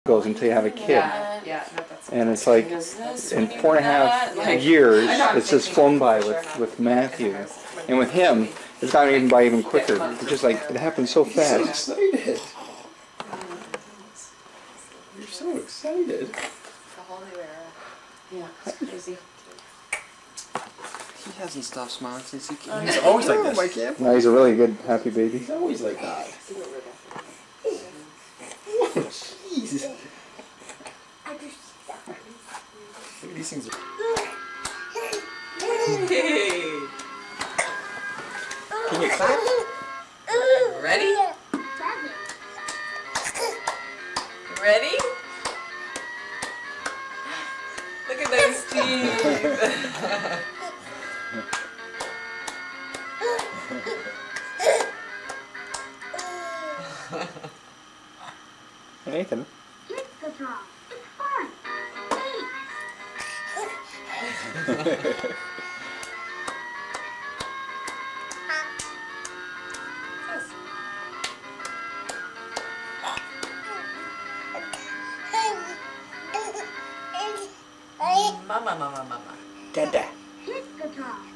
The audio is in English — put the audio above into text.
goes until you have a kid. Yeah, no, that's And it's like, in 4.5 years, it's just flown by with Matthew. And with him, it's gone even by even quicker. It's just like, it happens so fast. So excited. You're so excited. The whole new era. Yeah, it's crazy. He hasn't stopped smiling since he came. He's always like this. My camp. Now he's a really good, happy baby. He's always like that. Jesus. Look at these things. Hey. Can you clap? Ready? Ready? Look at those teeth. Hey, Nathan. Hit the drum. It's fun. Mama, mama, mama. Dada. Hit the drum.